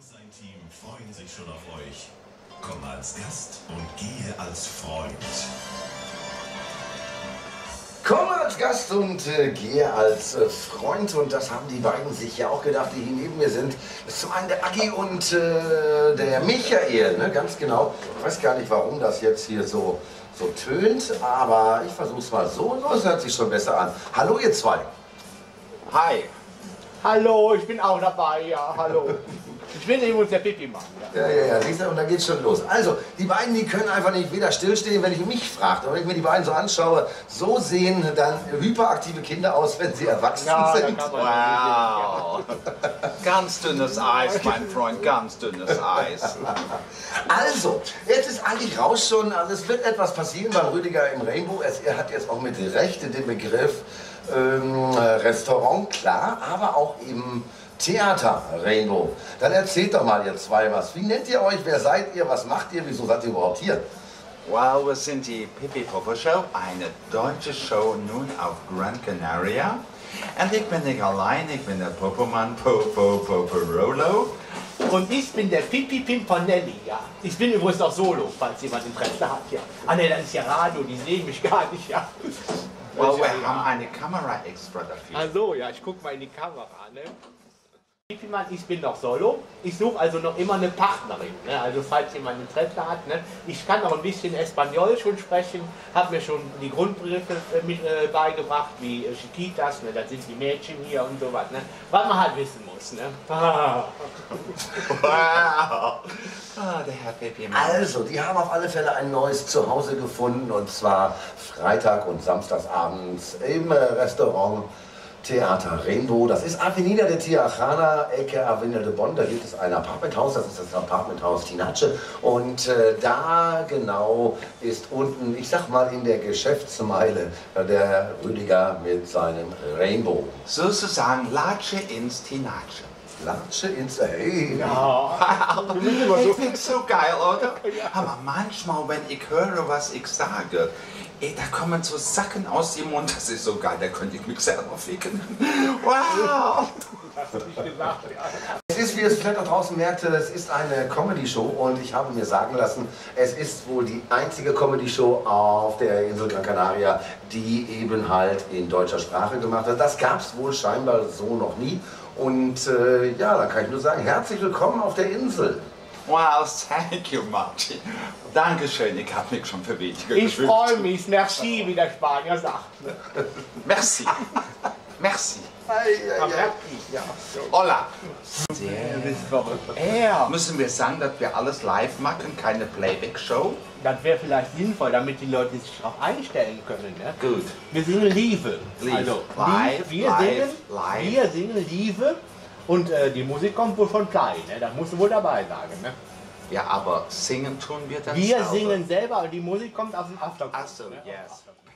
Sein Team freuen sich schon auf euch. Komm als Gast und gehe als Freund. Komm als Gast und gehe als Freund. Und das haben die beiden sich ja auch gedacht, die hier neben mir sind. Das ist zum einen der Agi und der Michael, ne? Ganz genau. Ich weiß gar nicht, warum das jetzt hier so tönt, aber ich versuche es mal so. So, es hört sich schon besser an. Hallo ihr zwei. Hi. Hallo, ich bin auch dabei, ja, hallo. Ich bin übrigens der Pipi-Mann. Ja, siehst du, und da geht's schon los. Also, die beiden, die können einfach nicht weder stillstehen, wenn ich mich frage. Und wenn ich mir die beiden so anschaue, so sehen dann hyperaktive Kinder aus, wenn sie erwachsen sind. Wow. Ganz dünnes Eis, mein Freund, ganz dünnes Eis. Also, jetzt ist eigentlich raus schon, also es wird etwas passieren beim Rüdiger im Rainbow. Er hat jetzt auch mit Recht den Begriff Restaurant, klar, aber auch eben Theater Rainbow. Dann erzählt doch mal ihr zwei was. Wie nennt ihr euch? Wer seid ihr? Was macht ihr? Wieso seid ihr überhaupt hier? Well, wir sind die Pipi Popo Show, eine deutsche Show nun auf Gran Canaria. Und ich bin nicht allein, ich bin der Popomann Poporolo. Und ich bin der Pipi Pimpanelli, ja. Ich bin übrigens auch solo, falls jemand Interesse hat, ja. Ah ne, das ist ja Radio, die sehen mich gar nicht, ja. Well, wir haben eine Kamera extra dafür. Also, ja, ich guck mal in die Kamera, ne. Pipi-Mann, ich bin noch solo. Ich suche also noch immer eine Partnerin. Ne? Also falls jemand Interesse hat. Ne? Ich kann auch ein bisschen Espanol schon sprechen, habe mir schon die Grundbegriffe beigebracht, wie Chiquitas, ne? Das sind die Mädchen hier und sowas. Ne? Was man halt wissen muss. Ne? Wow. Ah, der Herr Pipi-Mann. Also, die haben auf alle Fälle ein neues Zuhause gefunden, und zwar Freitag und samstagsabends im Restaurant Theater Rainbow. Das ist Avenida de Tijuana, Ecke Avenida de Bonn. Da gibt es ein Apartmenthaus, das ist das Apartmenthaus Tinace. Und da genau ist unten, ich sag mal in der Geschäftsmeile, der Rüdiger mit seinem Rainbow. Sozusagen Latsche ins Tinace. Latsche ins... Hey! Ja. Ich find's so geil, oder? Aber manchmal, wenn ich höre, was ich sage, da kommen so Sachen aus dem Mund, das ist so geil, da könnte ich mich selber ficken. Wow! Hast du nicht gesagt, ja. Es ist, wie es vielleicht auch draußen merkte, es ist eine Comedy-Show, und ich habe mir sagen lassen, es ist wohl die einzige Comedy-Show auf der Insel Gran Canaria, die eben halt in deutscher Sprache gemacht wird. Das gab es wohl scheinbar so noch nie. Und ja, da kann ich nur sagen, herzlich willkommen auf der Insel. Wow, thank you, Martin. Dankeschön, ich habe mich schon für wichtig gefühlt. Ich freue mich, merci, wie der Spanier sagt. Merci. Merci. Ja. Hola. Ja. Müssen wir sagen, dass wir alles live machen, keine Playback-Show? Das wäre vielleicht sinnvoll, damit die Leute sich darauf einstellen können. Ne? Gut. Wir singen Liebe. Liebe. Also, Live, wir singen Liebe, und die Musik kommt wohl von Klein. Ne? Das musst du wohl dabei sagen. Ne? Ja, aber singen tun wir dann Wir selber. singen selber, aber die Musik kommt aus dem Aftergrund. Ach so, ne? yes.